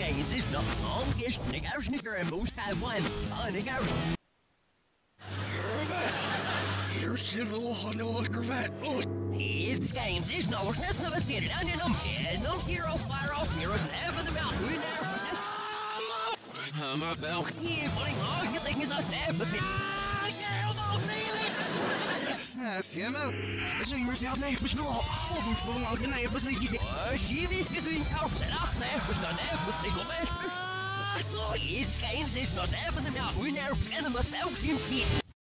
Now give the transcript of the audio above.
Gaines is not long. Is Niggers Nigger and most have one. Niggers. Here's the no cravat. His Gaines is no sness of a skin down in them. No zero fire off heroes never the mountain. We never sness. My bell. He's putting all your things on snap with me. Siema, zien we zelf niet besnoren. Of we sprong al genaaid precies. She is gezien koud en afsnijf was dan even single man. His Gaines is not having the mountain. We never scan them ourselves in.